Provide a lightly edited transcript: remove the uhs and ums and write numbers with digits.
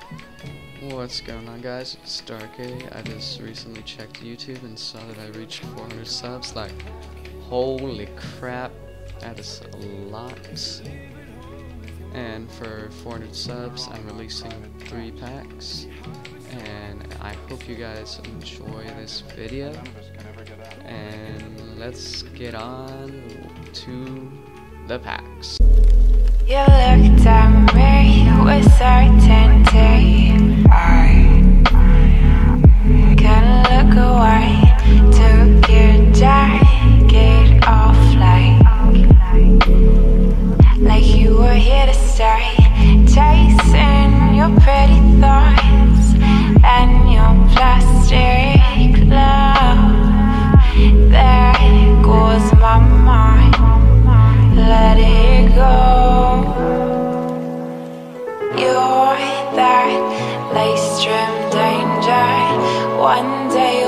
What's going on, guys? It's Darky. I just recently checked YouTube and saw that I reached 400 subs. Like, holy crap, that is a lot. And for 400 subs, I'm releasing 3 packs. And I hope you guys enjoy this video. And let's get on to the packs. You looked at me with certainty. I couldn't look away. Took your jacket off like you were here to stay. Chasing your pretty thoughts and your plastic love. There goes my mind. Let it go. You're that lace-trimmed angel. One day